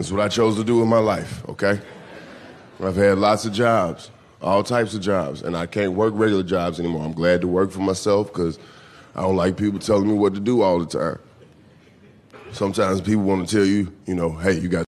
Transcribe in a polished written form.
That's what I chose to do in my life, okay? I've had lots of jobs, all types of jobs, and I can't work regular jobs anymore. I'm glad to work for myself because I don't like people telling me what to do all the time. Sometimes people want to tell you, hey, you got